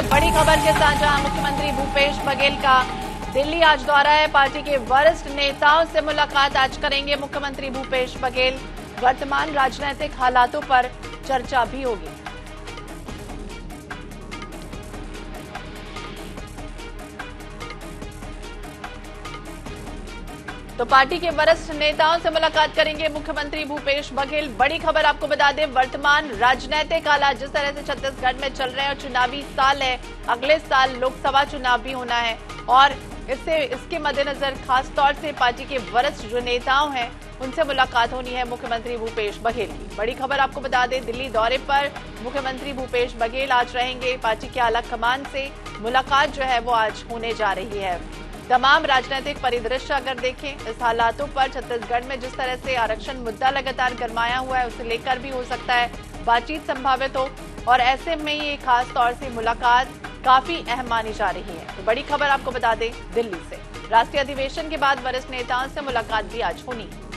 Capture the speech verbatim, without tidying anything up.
बड़ी खबर के साथ जहां मुख्यमंत्री भूपेश बघेल का दिल्ली आज दौरा है। पार्टी के वरिष्ठ नेताओं से मुलाकात आज करेंगे मुख्यमंत्री भूपेश बघेल। वर्तमान राजनीतिक हालातों पर चर्चा भी होगी। तो पार्टी के वरिष्ठ नेताओं से मुलाकात करेंगे मुख्यमंत्री भूपेश बघेल। बड़ी खबर आपको बता दें, वर्तमान राजनीतिक हालात जिस तरह से छत्तीसगढ़ में चल रहे हैं और चुनावी साल है, अगले साल लोकसभा चुनाव भी होना है और इससे इसके मद्देनजर खास तौर से पार्टी के वरिष्ठ जो नेताओं हैं उनसे मुलाकात होनी है मुख्यमंत्री भूपेश बघेल की। बड़ी खबर आपको बता दें, दिल्ली दौरे पर मुख्यमंत्री भूपेश बघेल आज रहेंगे। पार्टी के आला कमान से मुलाकात जो है वो आज होने जा रही है। तमाम राजनीतिक परिदृश्य अगर देखें, इस हालातों पर छत्तीसगढ़ में जिस तरह से आरक्षण मुद्दा लगातार गरमाया हुआ है, उसे लेकर भी हो सकता है बातचीत संभावित हो और ऐसे में ये खास तौर से मुलाकात काफी अहम मानी जा रही है। तो बड़ी खबर आपको बता दें, दिल्ली से राष्ट्रीय अधिवेशन के बाद वरिष्ठ नेताओं से मुलाकात भी आज होनी है।